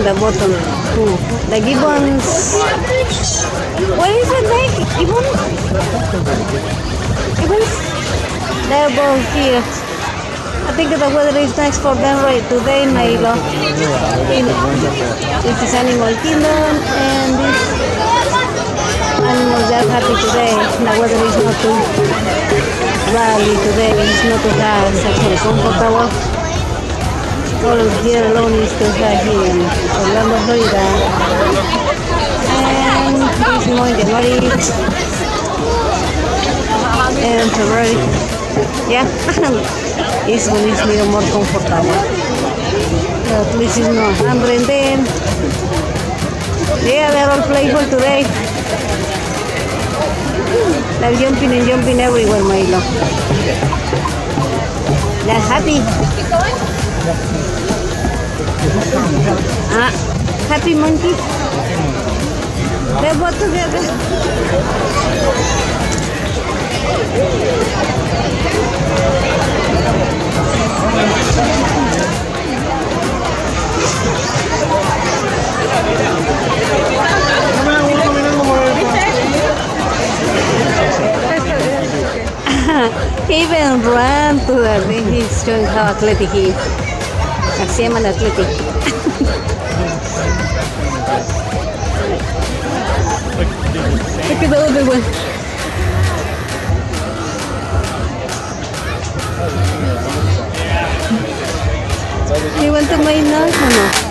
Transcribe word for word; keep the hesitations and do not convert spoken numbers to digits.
the bottom too. The gibbons. What is it like? Gibbons? Gibbons? They're both here. I think the weather is nice for them right today, Nailo. This is Animal Kingdom, and this animals are happy today. The weather is not too rally today. It's not too hot. It's actually comfortable. All year long is too hot here in Orlando, Florida. And this is more in January and February. Yeah, it's when it's a little more comfortable. At least it's not one hundred ten. Yeah, they're all playful today. They're jumping and jumping everywhere, Milo. They're happy. Ah, happy monkey. They're both together. He even ran to the thing. He's showing how athletic he is. Así llaman athletic. Look at the other one. You want to my nose or no?